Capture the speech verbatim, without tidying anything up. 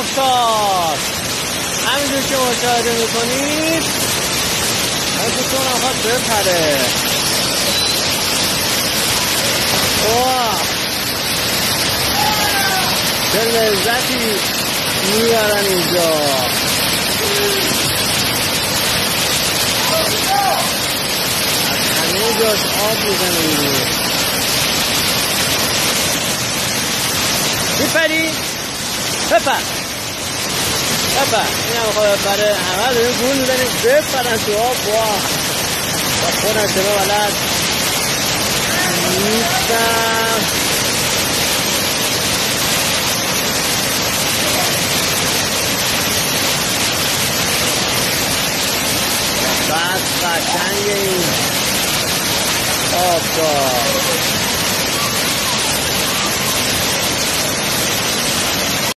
شد. همینجور که مشاهده میکنید ازتون آقا بپره. اوه چه لذتی میبرن اینجا. از همه جاش آب میزنه بیرون. میپری؟ بپر بپر. این هم خواهد بپره. همه داریم گول میزنیم بپرن تو آب. واه با خودم شما بلد نیستم. بس قشنگه این آبگاه.